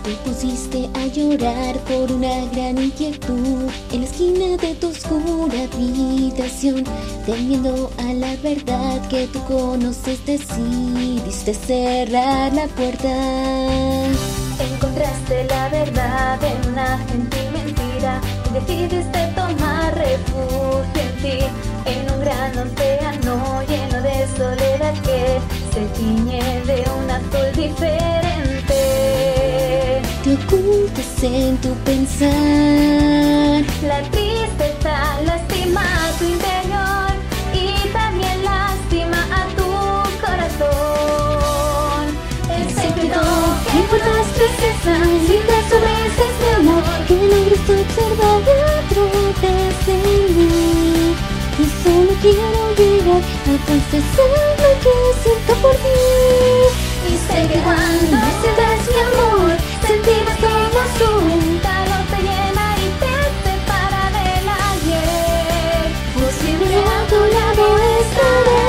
Te pusiste a llorar por una gran inquietud en la esquina de tu oscura habitación. Temiendo a la verdad que tú conoces, decidiste cerrar la puerta. Encontraste la verdad en una gentil mentira y decidiste tomar refugio en ti, en un gran océano lleno de soledad que se tiñe de un azul diferente. Te ocultas en tu pensar, la tristeza lastima tu interior y también lastima a tu corazón. El secreto que importas tristeza, si te sobreces mi amor, que logres observar a través de mí. Y solo quiero llegar a confesar lo que siento por ti. Y sé que cuando sientas mi amor, sentirás como azul, calor te llena y te separa del ayer. Por siempre a tu lado estaré,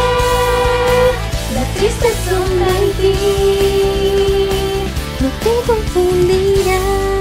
la triste sombra en ti no te confundirá.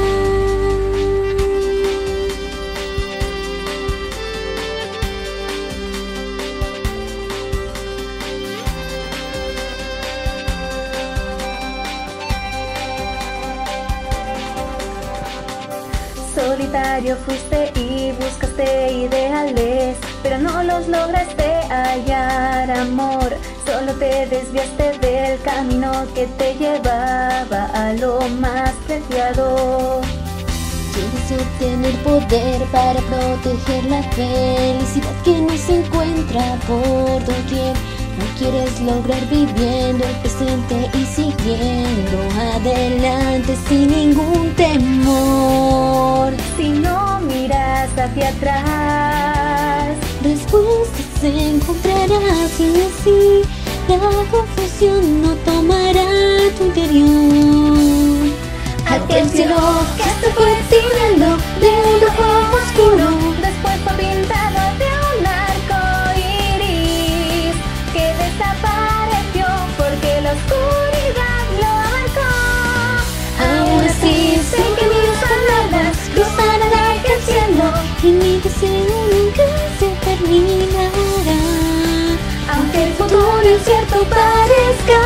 Solitario fuiste y buscaste ideales, pero no los lograste hallar, amor. Solo te desviaste del camino que te llevaba a lo más preciado. Quieres obtener poder para proteger la felicidad que no se encuentra por doquier. No quieres lograr viviendo el presente y siguiendo adelante sin ningún temor. Si no miras hacia atrás, respuestas encontrarás y así la confusión no tomará tu interior. Aquel cielo que se fue tirando de un rojo oscuro, después fue pintado de un arco iris que desapareció porque la oscuridad lo abarcó. Aún así sé que mis palabras cruzarán aquel cielo y mi deseo nunca se terminará. Aunque el futuro incierto parezca,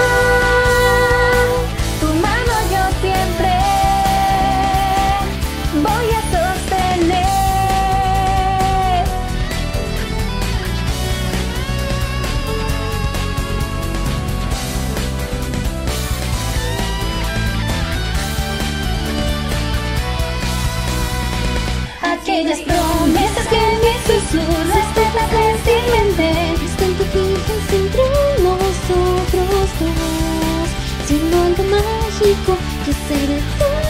tu mano yo siempre voy a sostener. Aquellas promesas que en mis susurros te trajiste en mente, están tu fijas entre nosotros dos, siendo algo mágico que se ve